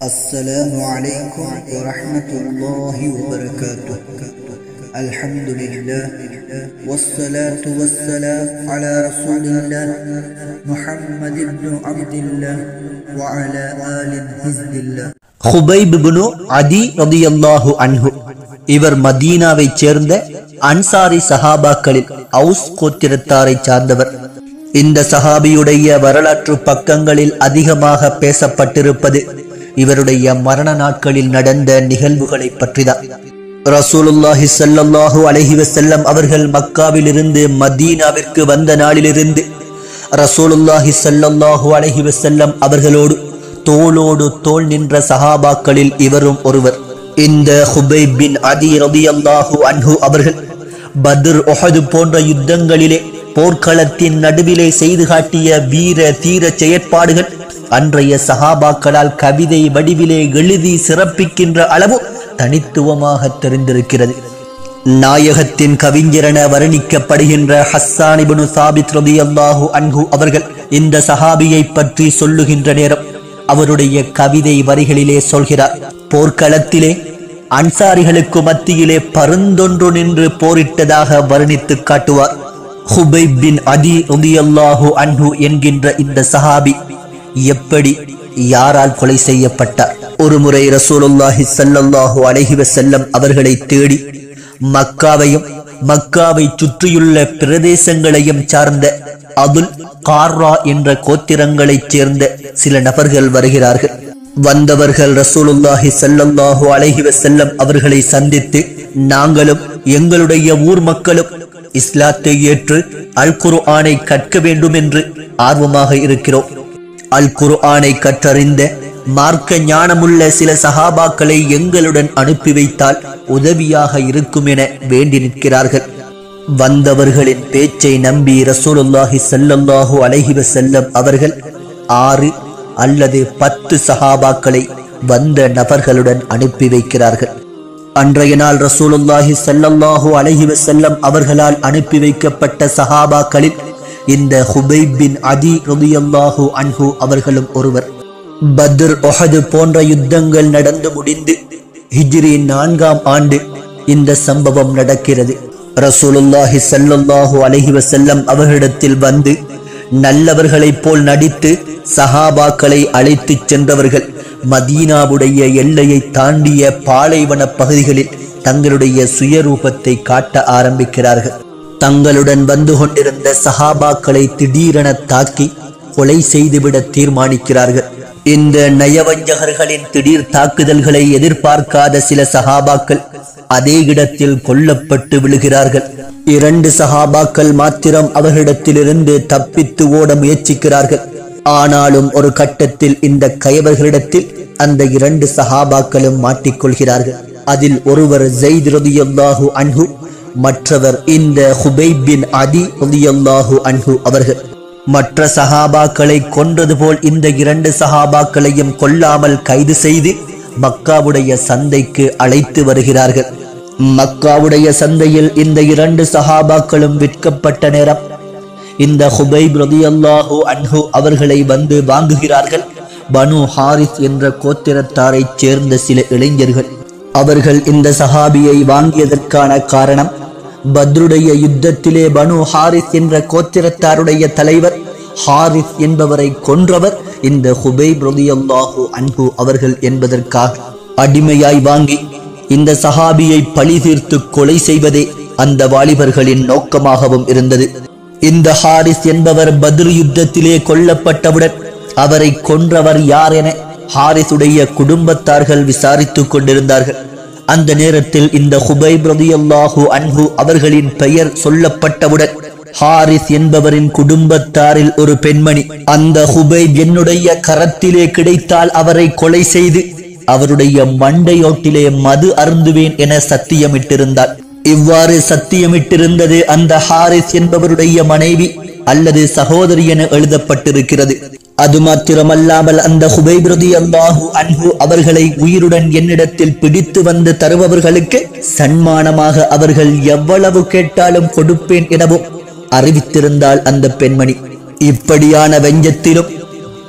السلام عليكم ورحمة الله وبركاته. الحمد لله والصلاة والسلام على رسول الله محمد بن عبد الله وعلى آل حزب الله. ஹுபைப் இப்னு அதி ரலியல்லாஹு அன்ஹு இவர் மதீனாவை சேர்ந்த அன்சாரி சஹாபாக்களில் அவுஸ் கோத்திரத்தாரை சார்ந்தவர். இந்த சஹாபியுடைய வரலாற்று பக்கங்களில் அதிகமாக பேசப்பட்டிருப்பது இவருடைய மரண நாட்களில் நடந்த நிகழ்வுகளை பற்றிதான். ரசூலுல்லாஹி ஸல்லல்லாஹு அலைஹி வஸல்லம் அவர்கள் மக்காவில் இருந்து மதீனாவிற்கு வந்த நாளிலிருந்து ரசூலுல்லாஹி ஸல்லல்லாஹு அலைஹி வஸல்லம் அவர்களோடு தோளோடு தோள் நின்ற சஹாபாக்களில் இவரும் ஒருவர். இந்த ஹுபைப் பின் அதி ரலியல்லாஹு அன்ஹு அவர்கள் பத்ர், உஹது போன்ற யுத்தங்களிலே போர்க்களத்தின் நடுவிலே செய்து காட்டிய வீர தீர செயற்பாடுகள் அன்றைய சஹாபாக்களால் கவிதை வடிவிலே எழுதி சிறப்பிக்கின்ற அளவு தனித்துவமாக தெரிந்திருக்கிறது. நாயகத்தின் கவிஞரென வர்ணிக்கப்படுகின்ற ஹஸ்ஸான் இப்னு சாபித் ரலியல்லாஹு அன்ஹு அவர்கள் இந்த சஹாபியை பற்றி சொல்லுகின்ற நேரம் அவருடைய கவிதை வரிகளிலே சொல்கிறார். போர்க்களத்திலே அன்சாரிகளுக்கு மத்தியிலே பருந்தொன்று நின்று போரிட்டதாக வர்ணித்து காட்டுவார். ஹுபைப் பின் அதி ரலியல்லாஹு அன்ஹு என்கின்ற இந்த சஹாபி எப்படி யாரால் கொலை செய்யப்பட்டார்? ஒருமுறை ரசூலுல்லாஹி ஸல்லல்லாஹு அலைஹி வஸல்லம் அவர்களை தேடி மக்காவையும் மக்காவை சுற்றியுள்ள பிரதேசங்களையும் சார்ந்த அதுல் கார்ரா என்ற கோத்திரங்களைச் சேர்ந்த சில நபர்கள் வருகிறார்கள். வந்தவர்கள் ரசூலுல்லாஹி ஸல்லல்லாஹு அலைஹி வஸல்லம் அவர்களை சந்தித்து, நாங்களும் எங்களுடைய ஊர் மக்களும் இஸ்லாத்தை ஏற்று அல் குர்ஆனை கற்க வேண்டும் என்று ஆர்வமாக இருக்கிறோம். அல் குர்ஆனை கற்றறிந்த மார்க்க ஞானமுள்ள சில சஹாபாக்களை எங்களுடன் அனுப்பி வைத்தால் உதவியாக இருக்கும் என வேண்டி நிற்கிறார்கள். வந்தவர்களின் பேச்சை நம்பி ரசூலுல்லாஹி ஸல்லல்லாஹு அலைஹி வஸல்லம் அவர்கள் 6 அல்லது 10 சஹாபாக்களை வந்த நபர்களுடன் அனுப்பி வைக்கிறார்கள். அன்றைய நாள் ரசூலுல்லாஹி ஸல்லல்லாஹு அலைஹி வஸல்லம் அவர்களால் அனுப்பி வைக்கப்பட்ட சஹாபாக்களில் இந்த ஹுபைப் பின் அதி ரலியல்லாஹு அன்ஹு அவர்களும் ஒருவர். பத்ர், உஹது போன்ற யுத்தங்கள் நடந்து முடிந்து ஹிஜ்ரி 4ஆம் ஆண்டு இந்த சம்பவம் நடக்கிறது. ரசூலுல்லாஹி ஸல்லல்லாஹு அலைஹி வஸல்லம் அவர்களிடத்தில் வந்து நல்லவர்களைப் போல் நடித்து சஹாபாக்களை அழைத்து சென்றவர்கள் மதீனாவுடைய எல்லையை தாண்டிய பாலைவன பகுதிகளில் தங்களுடைய சுயரூபத்தை காட்ட ஆரம்பிக்கிறார்கள். தங்களுடன் வந்து கொண்டிருந்த சஹாபாக்களை திடீரென தாக்கி கொலை செய்துவிட தீர்மானிக்கிறார்கள். இந்த நயவஞ்சகர்களின் திடீர் தாக்குதல்களை எதிர்பார்க்காத சில சஹாபாக்கள் அதே இடத்தில் கொல்லப்பட்டு விழுகிறார்கள். 2 சஹாபாக்கள் மாத்திரம் அவர்களிடத்திலிருந்து தப்பித்து ஓட முயற்சிக்கிறார்கள். ஆனாலும் ஒரு கட்டத்தில் இந்த கயவர்களிடத்தில் அந்த 2 சஹாபாக்களும் மாட்டிக்கொள்கிறார்கள். அதில் ஒருவர் ஸைத் ரலியல்லாஹு அன்ஹு, மற்றவர் இந்த ஹுபைப் பின் அதி ரலியல்லாஹு அன்ஹு அவர்கள். மற்ற சஹாபாக்களை கொன்றது போல் இந்த 2 சஹாபாக்களையும் கொல்லாமல் கைது செய்து மக்காவுடைய சந்தைக்கு அழைத்து வருகிறார்கள். மக்காவுடைய சந்தையில் இந்த 2 சஹாபாக்களும் விற்கப்பட்ட நேரம் இந்த ஹுபைப் ரலியல்லாஹு அன்ஹு அவர்களை வந்து வாங்குகிறார்கள் பனு ஹாரிஸ் என்ற கோத்திரத்தாரைச் சேர்ந்த சில இளைஞர்கள். அவர்கள் இந்த சஹாபியை வாங்கியதற்கான காரணம், பத்ருடைய யுத்தத்திலே பனு ஹாரிஸ் என்ற கோத்திரத்தாருடைய தலைவர் ஹாரிஸ் என்பவரை கொன்றவர் இந்த ஹுபைப் ரலியல்லாஹு அன்ஹு அவர்கள் என்பதற்காக அடிமையாய் வாங்கி இந்த சஹாபியை பழி தீர்த்து கொலை செய்வதே அந்த வாலிபர்களின் நோக்கமாகவும் இருந்தது. இந்த ஹாரிஸ் என்பவர் பத்ர் யுத்தத்திலே கொல்லப்பட்டவுடன் அவரை கொன்றவர் யார் என ஹாரிஸுடைய குடும்பத்தார்கள் விசாரித்துக் கொண்டிருந்தார்கள். அந்த நேரத்தில் இந்த ஹுபைப் ரலியல்லாஹு அன்ஹு அவர்களின் பெயர் சொல்லப்பட்டவுடன் ஹாரிஸ் என்பவரின் குடும்பத்தாரில் ஒரு பெண்மணி, அந்த ஹுபைப் என்னுடைய கரத்திலே கிடைத்தால் அவரை கொலை செய்து அவருடைய மண்டையோட்டிலே மது அருந்துவேன் என சத்தியமிட்டிருந்தார். இவ்வாறு சத்தியமிட்டிருந்தது அந்த ஹாரிஸ் என்பவருடைய மனைவி அல்லது சகோதரி என எழுதப்பட்டிருக்கிறது. அது மாத்திரமல்லாமல் அந்த ஹுபைப் ரலியல்லாஹு அன்ஹு அவர்களை உயிருடன் என்னிடத்தில் பிடித்து வந்து தருபவர்களுக்கு சன்மானமாக அவர்கள் எவ்வளவு கேட்டாலும் கொடுப்பேன் எனவும் அறிவித்திருந்தாள் அந்த பெண்மணி. இப்படியான வெஞ்சத்திலும்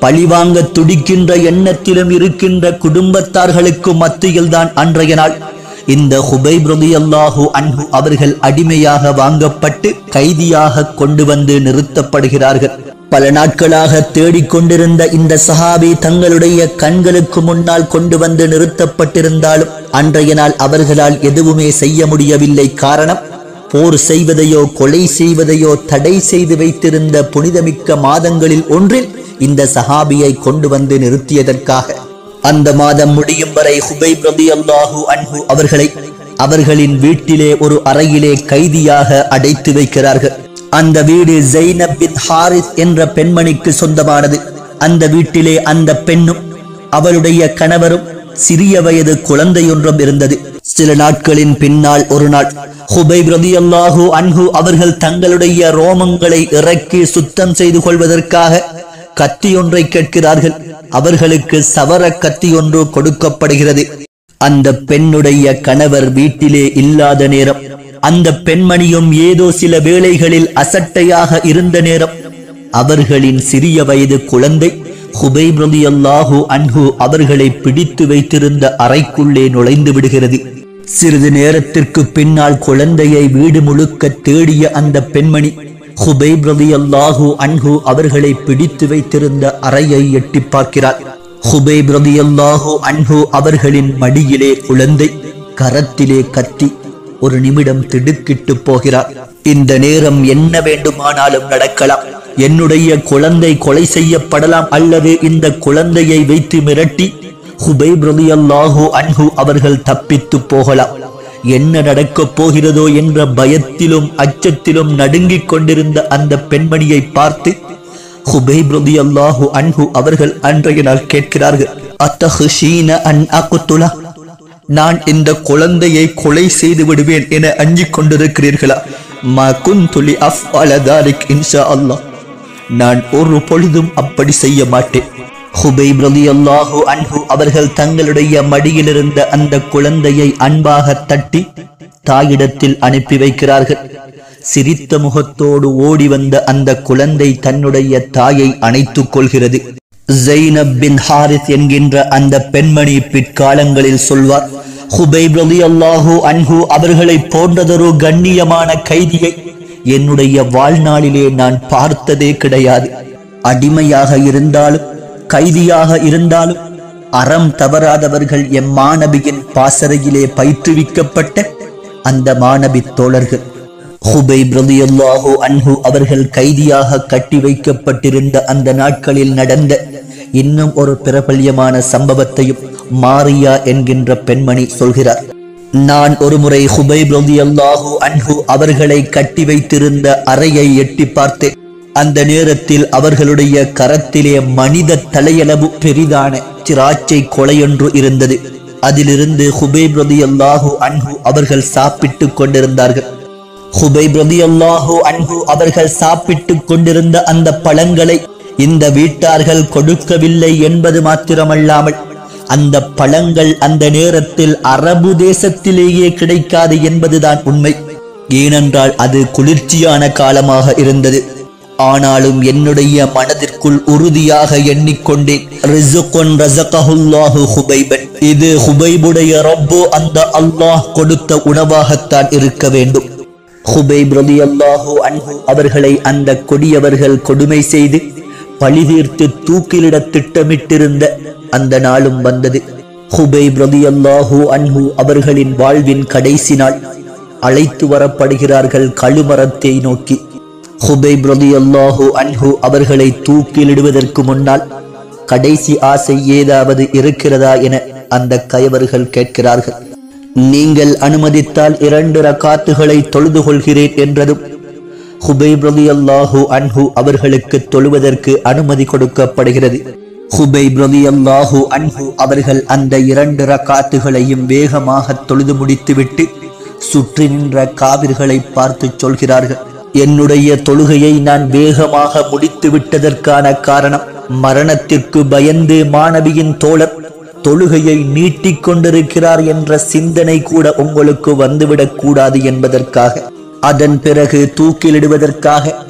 பழிவாங்க துடிக்கின்ற எண்ணத்திலும் இருக்கின்ற குடும்பத்தார்களுக்கு மத்தியில்தான் அன்றைய நாள் இந்த ஹுபைப் ரலியல்லாஹு அன்ஹு அவர்கள் அடிமையாக வாங்கப்பட்டு கைதியாக கொண்டு வந்து நிறுத்தப்படுகிறார்கள். பல நாட்களாக தேடிக்கொண்டிருந்த இந்த சஹாபி தங்களுடைய கண்களுக்கு முன்னால் கொண்டு வந்து நிறுத்தப்பட்டிருந்தாலும் அன்றைய நாள் அவர்களால் எதுவுமே செய்ய முடியவில்லை. காரணம், போர் செய்வதையோ கொலை செய்வதையோ தடை செய்து வைத்திருந்த புனிதமிக்க மாதங்களில் ஒன்றில் இந்த சஹாபியை கொண்டு வந்து நிறுத்தியதற்காக. அந்த மாதம் முடியும் வரை ஹுபைப் ரலியல்லாஹு அன்ஹு அவர்களை அவர்களின் வீட்டிலே ஒரு அறையிலே கைதியாக அடைத்து வைக்கிறார்கள். அந்த வீடு ஜைனப் பின் ஹாரிஸ் என்ற பெண்மணிக்கு சொந்தமானது. அந்த வீட்டிலே அந்த பெண்ணும் அவளுடைய கணவரும் சிறிய வயது குழந்தையொன்றும் இருந்தது. சில நாட்களின் பின்னால் ஒரு நாள் ஹுபைப் ரலியல்லாஹு அன்ஹு அவர்கள் தங்களுடைய ரோமங்களை இறக்கி சுத்தம் செய்து கொள்வதற்காக கத்தியொன்றை கேட்கிறார்கள். அவர்களுக்கு சவர கத்தி ஒன்று கொடுக்கப்படுகிறது. அந்த பெண்ணுடைய கணவர் வீட்டிலே இல்லாத நேரம், அந்த பெண்மணியும் ஏதோ சில வேளைகளில் அசட்டையாக இருந்த நேரம், அவர்களின் சிறிய வயது குழந்தை ஹுபைப் ரலியல்லாஹு அன்ஹு அவர்களை பிடித்து வைத்திருந்த அறைக்குள்ளே நுழைந்து விடுகிறது. சிறிது நேரத்திற்கு பின்னால் குழந்தையை வீடு முழுக்க தேடிய அந்த பெண்மணி ஹுபைப் ரலியல்லாஹு அன்ஹு அவர்களை பிடித்து வைத்திருந்த அறையை எட்டி பார்க்கிறார். ஹுபைப் ரலியல்லாஹு அன்ஹு அவர்களின் மடியிலே குழந்தை, கரத்திலே கத்தி. ஒரு நிமிடம் திடுக்கிட்டு போகிறார். இந்த நேரம் என்ன வேண்டுமானாலும் நடக்கலாம். என்னுடைய குழந்தை கொலை செய்யப்படலாம், அல்லது இந்த குழந்தையை வைத்து மிரட்டி ஹுபைப் ரலியல்லாஹு அன்ஹு அவர்கள் தப்பித்து போகலாம். என்ன நடக்கப் போகிறதோ என்ற பயத்திலும் அச்சத்திலும் நடுங்கிக் கொண்டிருந்த அந்த பெண்மணியை பார்த்து ஹுபைப் ரலியல்லாஹு அன்ஹு அவர்கள் அன்றைய நாள் கேட்கிறார்கள், அத்தஹ்ஷீன அன் அக்துலா, நான் இந்த குழந்தையை கொலை செய்து விடுவேன் என அஞ்சிக் கொண்டிருக்கிறீர்களா? மா குன்து லி அஃஅல தாலிக் இன்ஷா அல்லாஹ், நான் ஒரு பொழுதும் அப்படி செய்ய மாட்டேன். ஹுபைப் ரலியல்லாஹு அன்ஹு அவர்கள் தங்களுடைய மடியிலிருந்த அந்த குழந்தையை அன்பாக தட்டி தாயிடத்தில் அனுப்பி வைக்கிறார்கள். சிரித்த முகத்தோடு ஓடி வந்த அந்த குழந்தை தன்னுடைய தாயை அணைத்துக் கொள்கிறது. ஜைனப் பின் ஹாரிஸ் என்கின்ற அந்த பெண்மணி பிற்காலங்களில் சொல்வார், ஹுபைப் ரலியல்லாஹு அன்ஹு அவர்களை போன்றதொரு கண்ணியமான கைதியை என்னுடைய வாழ்நாளிலே நான் பார்த்ததே கிடையாது. அடிமையாக இருந்தாலும் கைதியாக இருந்தாலும் அறம் தவறாதவர்கள் எம் மாணபியின் பாசறையிலே பயிற்றுவிக்கப்பட்ட அந்த மாணபி தோழர்கள். ஹுபைப் ரலியல்லாஹு அன்ஹு அவர்கள் கைதியாக கட்டி வைக்கப்பட்டிருந்த அந்த நாட்களில் நடந்த இன்னும் ஒரு பிரபல்யமான சம்பவத்தையும் மாரியா என்கின்ற பெண்மணி சொல்கிறார். நான் ஒருமுறை ஹுபைப் ரலியல்லாஹு அன்ஹு அவர்களை கட்டி வைத்திருந்த அறையை எட்டி பார்த்தேன். அந்த நேரத்தில் அவர்களுடைய கரத்திலே மனித தலையளவு பெரிதான திராட்சை கொலையொன்று இருந்தது. அதிலிருந்து ஹுபைப் ரலியல்லாஹு அன்ஹு அவர்கள் சாப்பிட்டுக் கொண்டிருந்தார்கள். ஹுபைப் ரலியல்லாஹு அன்ஹு அவர்கள் சாப்பிட்டுக் கொண்டிருந்த அந்த பழங்களை இந்த வீட்டார்கள் கொடுக்கவில்லை என்பது மாத்திரமல்லாமல் அந்த பழங்கள் அந்த நேரத்தில் அரபு தேசத்திலேயே கிடைக்காது என்பதுதான் உண்மை. ஏனென்றால் அது குளிர்ச்சியான காலமாக இருந்தது. ஆனாலும் என்னுடைய மனதிற்குள் உறுதியாக எண்ணிக்கொண்டேன், ரிஸ்குன் ரஸகஹுல்லாஹு ஹுபைபன், இது ஹுபைபுடைய ரப்பு அந்த அல்லாஹ் கொடுத்த உணவாகத்தான் இருக்க வேண்டும். ஹுபைப் ரலியல்லாஹு அன்ஹு அவர்களை அந்த கொடியவர்கள் கொடுமை செய்து பழிதீர்த்து தூக்கிலிட திட்டமிட்டிருந்த அந்த நாளும் வந்தது. ஹுபைப் ரலியல்லாஹு அன்ஹு அவர்களின் வாழ்வின் கடைசி நாள். அழைத்து வரப்படுகிறார்கள் கழுமரத்தை நோக்கி. ஹுபைப் ரலியல்லாஹு அன்ஹு அவர்களை தூக்கிலிடுவதற்கு முன்னால் கடைசி ஆசை ஏதாவது இருக்கிறதா என அந்த கயவர்கள் கேட்கிறார்கள். நீங்கள் அனுமதித்தால் 2 ரகாத்துகளை தொழுது கொள்கிறேன் என்றதும் ஹுபைப் ரலியல்லாஹு அன்ஹு அவர்களுக்கு தொழுவதற்கு அனுமதி கொடுக்கப்படுகிறது. ஹுபைப் ரலியல்லாஹு அன்ஹு அவர்கள் அந்த 2 ரகாத்துகளையும் வேகமாக தொழுது முடித்துவிட்டு சுற்றி நின்ற காவிர்களை பார்த்து சொல்கிறார்கள், என்னுடைய தொழுகையை நான் வேகமாக முடித்து விட்டதற்கான காரணம், மரணத்திற்கு பயந்து மாணவியின் தோழர் தொழுகையை நீட்டிக் கொண்டிருக்கிறார் என்ற சிந்தனை கூட உங்களுக்கு வந்துவிடக் கூடாது என்பதற்காக. அதன் பிறகு தூக்கிலிடுவதற்காக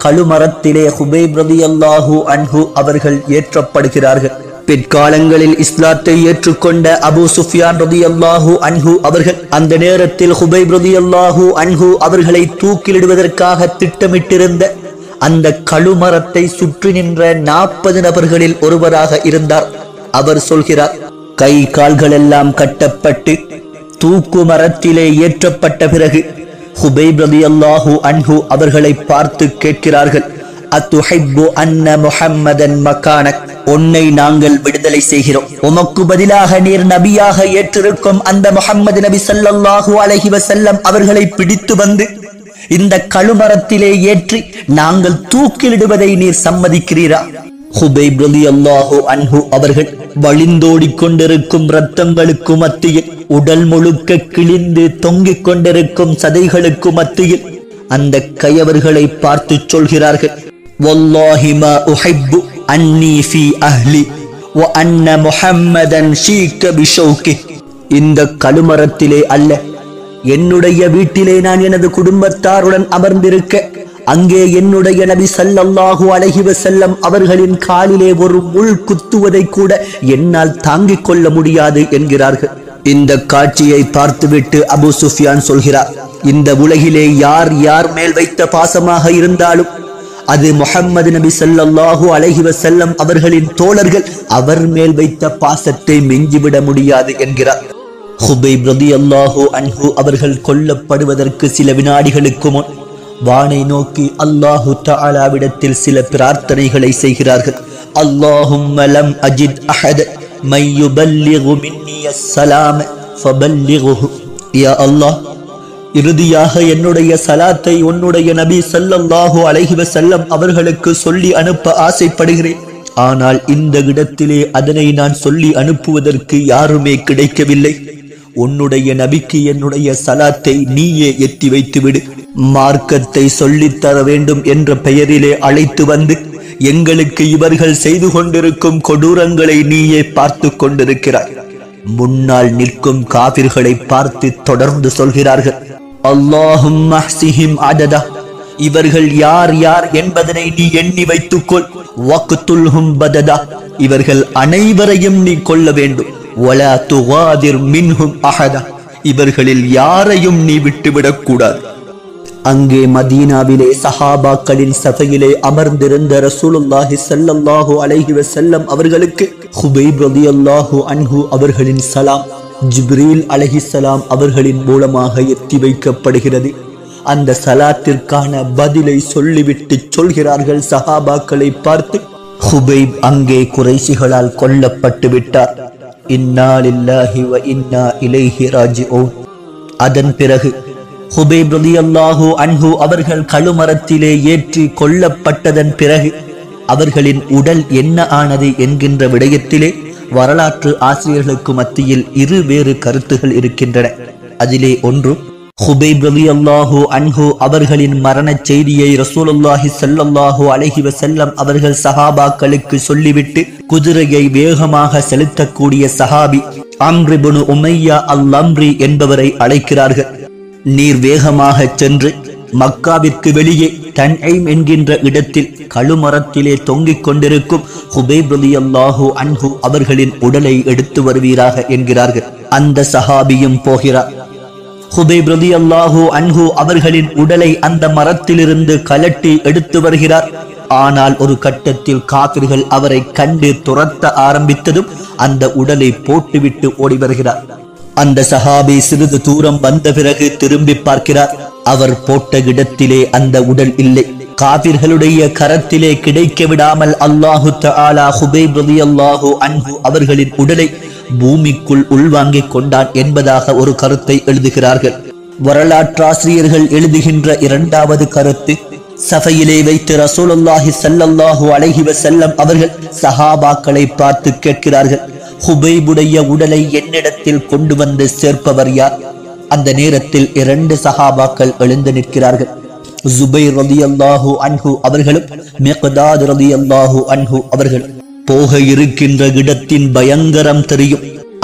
கழுமரத்திலே ஹுபைப் ரலியல்லாஹு அன்ஹு அவர்கள் ஏற்றப்படுகிறார்கள். பிற்காலங்களில் இஸ்லாத்தை ஏற்றுக்கொண்ட அபூ சுஃபியான் ரலியல்லாஹு அன்ஹு அவர்கள் அந்த நேரத்தில் ஹுபைப் ரலியல்லாஹு அன்ஹு அவர்களை தூக்கிலிடுவதற்காக திட்டமிட்டிருந்த அந்த கழுமரத்தை சுற்றி நின்ற 40 நபர்களில் ஒருவராக இருந்தார். அவர் சொல்கிறார், கை கால்கள் எல்லாம் கட்டப்பட்டு தூக்கு மரத்திலே ஏற்றப்பட்ட பிறகு ஹுபைப் ரலியல்லாஹு அன்ஹு அவர்களை பார்த்து கேட்கிறார்கள், அத்துஹிப்பு அன்ன முஹம்மதன் மகானக், உன்னை நாங்கள் விடுதலை செய்கிறோம். உமக்கு பதிலாக நீர் நபியாக ஏற்றிருக்கும் அந்த முஹம்மது நபி ஸல்லல்லாஹு அலைஹி வஸல்லம் அவர்களை பிடித்து வந்து இந்த கழுமரத்திலே ஏற்றி நாங்கள் தூக்கிலிடுவதை நீர் சம்மதிக்கிறீரா? ஹுபைப் ரலியல்லாஹு அன்ஹு அவர்கள் வழிந்தோடிக் கொண்டிருக்கும் இரத்தங்களுக்கு மத்தியில், உடல் முழுக்க கிழிந்து தொங்கிக் கொண்டிருக்கும் சதைகளுக்கு மத்தியில் அந்த கயவர்களை பார்த்து சொல்கிறார்கள், வல்லாஹி மா உஹிப்பு அன்னி ஃபீ அஹ்லி வ அன்ன முஹம்மதன் ஷீக பிஷௌகி. இந்த கழுமரத்திலே அல்ல, என்னுடைய வீட்டிலே நான் எனது குடும்பத்தாருடன் அமர்ந்திருக்க அங்கே என்னுடைய நபி ஸல்லல்லாஹு அலைஹி வஸல்லம் அவர்களின் காலிலே ஒரு முள் குத்துவதை கூட என்னால் தாங்கிக் கொள்ள முடியாது என்கிறார்கள். இந்த காட்சியை பார்த்துவிட்டு அபூ சுஃபியான் சொல்கிறார், இந்த உலகிலே யார் யார் மேல் வைத்த பாசமாக இருந்தாலும் அது முஹம்மது நபி ஸல்லல்லாஹு அலைஹி வஸல்லம் அவர்களின் தோழர்கள் அவர் மேல் வைத்த பாசத்தை மிஞ்சிவிட முடியாது என்கிறார். ஹுபைப் ரலியல்லாஹு அன்ஹு அவர்கள் கொல்லப்படுவதற்கு சில வினாடிகளுக்கு முன் வானை நோக்கி அல்லாஹு தஆலாவிடத்தில் சில பிரார்த்தனைகளை செய்கிறார்கள். அல்லாஹும்ம லம் அஜித் அஹத மை யுபல்லிகு மின்னி அஸ்ஸலாம் ஃபபல்லிகுஹு. யா அல்லாஹ், இறுதியாக என்னுடைய சலாத்தை உன்னுடைய நபி ஸல்லல்லாஹு அலைஹி வஸல்லம் அவர்களுக்கு சொல்லி அனுப்ப ஆசைப்படுகிறேன். ஆனால் இந்த இடத்திலே அதனை நான் சொல்லி அனுப்புவதற்கு யாருமே கிடைக்கவில்லை. உன்னுடைய நபிக்கு என்னுடைய சலாத்தை நீயே எத்தி வைத்துவிடு. மார்க்கத்தை சொல்லித்தர வேண்டும் என்ற பெயரிலே அழைத்து வந்து எங்களுக்கு இவர்கள் செய்து கொண்டிருக்கும் கொடூரங்களை நீயே பார்த்து கொண்டிருக்கிறாய். முன்னால் நிற்கும் காபிர்களை பார்த்து தொடர்ந்து சொல்கிறார்கள், அல்லாஹும்ம அஹ்ஸிஹிம் அததா, இவர்கள் யார் யார் என்பதனை நீ எண்ணி வைத்துக்கொள். வக்துல்ஹும் பததா, இவர்கள் அனைவரையும் நீ கொள்ள வேண்டும். வலா துகாதிர் மின்ஹும் அஹதா, இவர்களில் யாரையும் நீ விட்டுவிடக் கூடாது. அங்கே மதீனாவிலே சஹாபாக்களின் சபையிலே அமர்ந்திருந்த ரசூலுல்லாஹி ஸல்லல்லாஹு அலைஹி வஸல்லம் அவர்களுக்கு ஹுபைப் ரலியல்லாஹு அன்ஹு அவர்களின் சலாம் ஜிப்ரீல் அலைஹிஸ்ஸலாம் அவர்களின் மூலமாக எத்தி வைக்கப்படுகிறது. அந்த சலாத்திற்கான பதிலை சொல்லிவிட்டு சொல்கிறார்கள் சஹாபாக்களை பார்த்து, ஹுபைப் அங்கே குறைஷிகளால் கொல்லப்பட்டு விட்டார். இன்னா லில்லாஹி வ இன்னா இலைஹி ராஜிஊன். அதன் பிறகு ஹுபைப் ரலியல்லாஹு அன்ஹு அவர்கள் கழுமரத்திலே ஏற்றி கொல்லப்பட்டதன் பிறகு அவர்களின் உடல் என்ன ஆனது என்கின்ற விடயத்திலே வரலாற்று ஆசிரியர்களுக்கு மத்தியில் வேறு கருத்துகள் இருக்கின்றன. அதிலே ஒன்று, ஹுபைப் ரலியல்லாஹு அன்ஹு அவர்களின் மரண செய்தியை ரசூலுல்லாஹி ஸல்லல்லாஹு அலைஹி வஸல்லம் அவர்கள் சஹாபாக்களுக்கு சொல்லிவிட்டு குதிரையை வேகமாக செலுத்தக்கூடிய சஹாபி அம்ர் இப்னு உமையா அல்-அம்ரி என்பவரை அழைக்கிறார்கள். நீர் வேகமாக சென்று மக்காவிற்கு வெளியே தன்ஐம் என்கின்ற இடத்தில் கழுமரத்திலே தொங்கிக் கொண்டிருக்கும் ஹுபைப் ரலியல்லாஹு அன்ஹு அவர்களின் உடலை எடுத்து வருவீராக என்கிறார்கள். அந்த சஹாபியும் போகிறார். ஹுபைப் ரலியல்லாஹு அன்ஹு அவர்களின் உடலை அந்த மரத்திலிருந்து கலட்டி எடுத்து வருகிறார். ஆனால் ஒரு கட்டத்தில் காபிர்கள் அவரை கண்டு துரத்த ஆரம்பித்ததும் அந்த உடலை போட்டுவிட்டு ஓடி வருகிறார். அந்த சஹாபி சிறிது தூரம் வந்த பிறகு திரும்பி பார்க்கிறார். அவர் போட்ட இடத்திலே அந்த உடல் இல்லை. காபிர்களுடைய கரத்திலே கிடைக்க விடாமல் அல்லாஹு தஆலா ஹுபைப் ரலியல்லாஹு அன்ஹு அவர்களின் உடலை பூமிக்குள் உள்வாங்கிக் கொண்டான் என்பதாக ஒரு கருத்தை எழுதுகிறார்கள். வரலாற்றாசிரியர்கள் எழுதுகின்ற இரண்டாவது கருத்து, சஃபையிலே வைத்து ரசூலுல்லாஹி ஸல்லல்லாஹு அலைஹி வஸல்லம் அவர்கள் சஹாபாக்களை பார்த்து கேட்கிறார்கள், ஹுபைபுடைய உடலை என்னிடத்தில் கொண்டு வந்து சேர்ப்பவர் யார்? அந்த நேரத்தில் 2 சஹாபாக்கள் எழுந்து நிற்கிறார்கள். ஜுபைர் ரலியல்லாஹு அன்ஹு அவர்களும் மிக்தாத் ரலியல்லாஹு அன்ஹு அவர்களும். போக இருக்கின்ற இடத்தின் பயங்கரம் தெரியும்.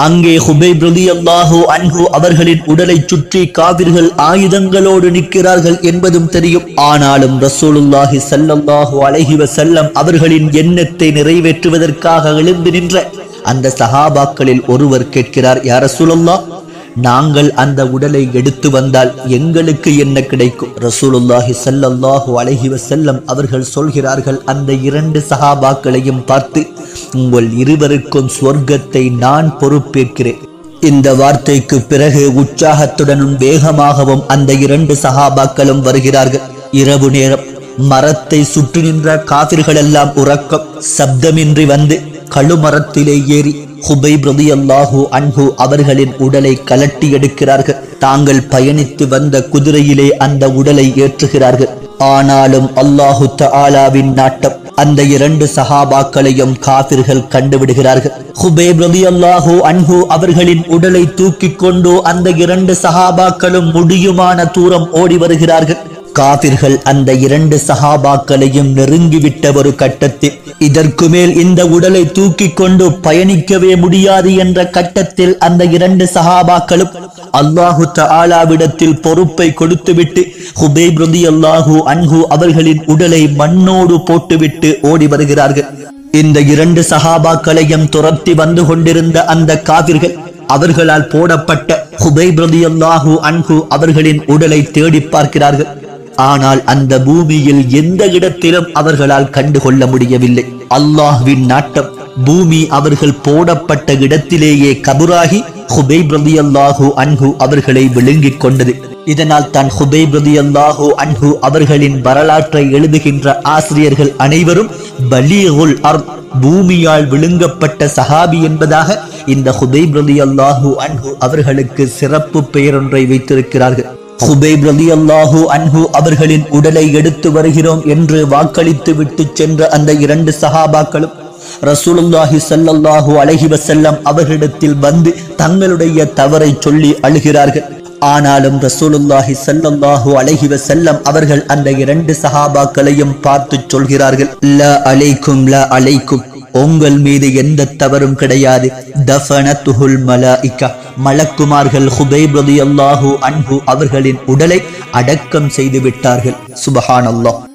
அங்கே ஹுபைப் ரலியல்லாஹு அன்ஹு அவர்களின் உடலை சுற்றி காவிர்கள் ஆயுதங்களோடு நிற்கிறார்கள் என்பதும் தெரியும். ஆனாலும் ரசூலுல்லாஹி ஸல்லல்லாஹு அலைஹி வஸல்லம் அவர்களின் எண்ணத்தை நிறைவேற்றுவதற்காக எழுந்து நின்ற அந்த சஹாபாக்களில் ஒருவர் கேட்கிறார், யா ரசூலுல்லாஹ், நாங்கள் அந்த உடலை எடுத்து வந்தால் எங்களுக்கு என்ன கிடைக்கும்? ரசூலுல்லாஹி ஸல்லல்லாஹு அலைஹி வஸல்லம் அவர்கள் சொல்கிறார்கள், அந்த இரண்டு சஹாபாக்களையும் பார்த்து, உங்கள் இருவருக்கும் சொர்க்கத்தை நான் பொறுப்பேற்கிறேன். இந்த வார்த்தைக்கு பிறகு உற்சாகத்துடனும் வேகமாகவும் அந்த இரண்டு சஹாபாக்களும் வருகிறார்கள். இரவு நேரம் மரத்தை சுற்றி நின்ற காபிர்கள் எல்லாம் உறக்கம் சப்தமின்றி வந்து கழுமரத்திலே ஏறி ஹுபைப் ரலியல்லாஹு அன்ஹு அவர்களின் உடலை கலட்டி எடுக்கிறார்கள். தாங்கள் பயணித்து வந்த குதிரையிலே அந்த உடலை ஏற்றுகிறார்கள். ஆனாலும் அல்லாஹு தஆலாவின் நாட்டம், அந்த இரண்டு சஹாபாக்களையும் காபிர்கள் கண்டுவிடுகிறார்கள். ஹுபைப் ரலியல்லாஹு அன்ஹு அவர்களின் உடலை தூக்கி கொண்டு அந்த இரண்டு சஹாபாக்களும் முடியுமான தூரம் ஓடி வருகிறார்கள். காபிர்கள் அந்த இரண்டு சஹாபாக்களையும் நெருங்கிவிட்ட ஒரு கட்டத்தில், இதற்கு மேல் இந்த உடலை தூக்கி கொண்டு பயணிக்கவே முடியாது என்ற கட்டத்தில் அந்த இரண்டு சஹாபாக்களும் அல்லாஹு தஆலாவிடத்தில் பொறுப்பை கொடுத்துவிட்டு ஹுபைப் ரலியல்லாஹு அன்ஹு அவர்களின் உடலை மண்ணோடு போட்டுவிட்டு ஓடி வருகிறார்கள். இந்த இரண்டு சஹாபாக்களையும் துரத்தி வந்து கொண்டிருந்த அந்த காபிர்கள் அவர்களால் போடப்பட்ட ஹுபைப் ரலியல்லாஹு அன்ஹு அவர்களின் உடலை தேடி பார்க்கிறார்கள். ஆனால் அந்த பூமியில் எந்த இடத்திலும் அவர்களால் கண்டுகொள்ள முடியவில்லை. அல்லாஹ்வின் நாட்டம், பூமி அவர்கள் போடப்பட்ட இடத்திலேயே கபுராகி ஹுபைப் ரலியல்லாஹு அன்ஹு அவர்களை விழுங்கிக் கொண்டது. இதனால் தான் ஹுபைப் ரலியல்லாஹு அன்ஹு அவர்களின் வரலாற்றை எழுதுகின்ற ஆசிரியர்கள் அனைவரும் பலீகுல் அர்த், பூமியால் விழுங்கப்பட்ட சஹாபி என்பதாக இந்த ஹுபைப் ரலியல்லாஹு அன்ஹு அவர்களுக்கு சிறப்பு பெயரொன்றை வைத்திருக்கிறார்கள். ஹுபைப் ரலியல்லாஹு அன்ஹு அவர்களின் உடலை எடுத்து வருகிறோம் என்று வாக்களித்து விட்டு சென்ற அந்த இரண்டு சஹாபாக்களும் ரசூலுல்லாஹி ஸல்லல்லாஹு அலைஹி வஸல்லம் அவர்களிடத்தில் வந்து தங்களுடைய தவறை சொல்லி அழுகிறார்கள். ஆனாலும் ரசூலுல்லாஹி ஸல்லல்லாஹு அலைஹி வஸல்லம் அவர்கள் அந்த இரண்டு சஹாபாக்களையும் பார்த்து சொல்கிறார்கள், லா அலைக்கும் லா அலைக்கும், உங்கள் மீது எந்த தவறும் கிடையாது. தஃபனத்துஹுல் மலாயிகா, மலக்குமார்கள் ஹுபைப் ரலியல்லாஹு அன்ஹு அவர்களின் உடலை அடக்கம் செய்து விட்டார்கள். சுப்ஹானல்லாஹ்.